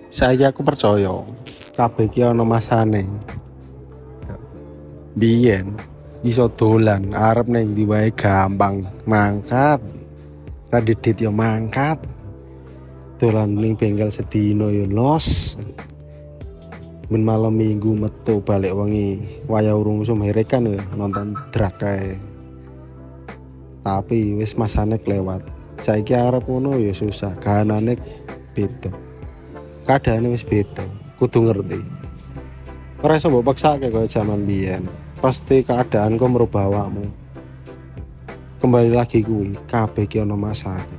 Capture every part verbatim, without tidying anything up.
Saiki aku percaya kabeh iki ana masane. Biyen iso dolan arep ning ndi wae gampang mangkat. Radit yo mangkat. Dolan ning bengkel sedina yo los. Men malam minggu metu balik wengi wayah urung sumhere kan ya nonton drak kae. Tapi wis masane kelewat. Saiki arep ngono ya susah, kahanane beda. Kadane wis beda, kudu ngerti. Ora iso mbok paksake kaya jaman biyen. Pasti keadaan kok merubah awakmu. Kembali lagi kuwi, kabeh ki ana masane.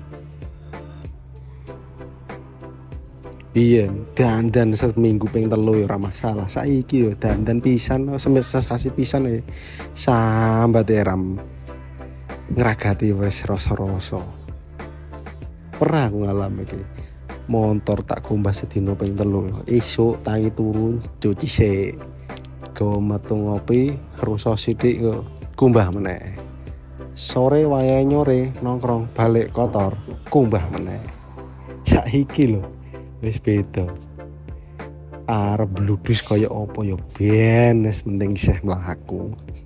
Biyen dandan seminggu ping telu ya ora masalah. Saiki yo dandan pisan sesasi pisan ya. Sambat eram. Ngragati wis rasa-rasa. Pernah aku ngalami iki. Motor tak kumbah sedina ping telu. Esuk tangi turu cuci sik. Go metu ngopi, rusak sithik kok kumbah meneh. Sore wayahe nyore nongkrong balik kotor, kumbah meneh. Saiki lho wis beda. Arep bludus kaya apa ya ben wis penting isih mlaku.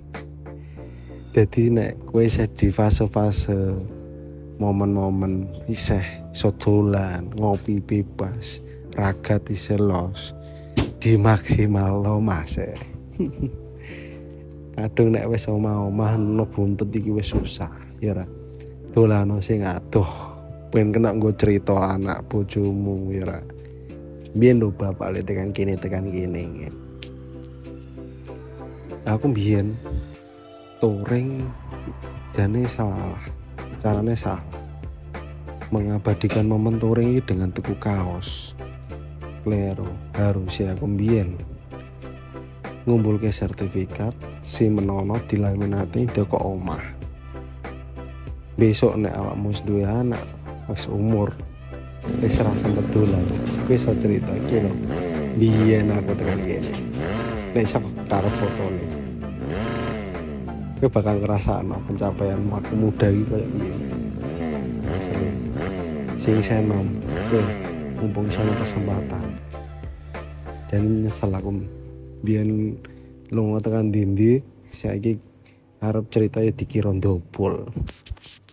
Dadi nek kowe isih di fase-fase momen-momen isih iso dolan, ngopi bebas, ragat isih los, dimaksimal lo Mas. Kadung nek wis omah-omah no buntut iki wis susah, ya ra. Dolano sing adoh, pengen kena nggo cerita anak bojomu, ya ra. Biyen lho bapak le tekan kene tekan kene. Aku biyen touring jane salah. Carane salah. Mengabadikan momen touring ini dengan tuku kaos. Klero, harusnya aku biyen ngumpulke sertifikat si menono dilaminati teko omah. Besok nek awakmu wis duwe anak, wis umur, wis ra sempet dolan, kowe iso cerita iki lho. Biyen aku tekan kene. Nek iso karo fotone. Kowe bakal ngrasakno pencapaianmu aku muda iki koyo ngene. Asli. Sing senom, kowe mumpung iso kesempatan. Dan nyesel aku biyen lunga tekan ndi-ndi saiki arep cerita ya dikira ndobol.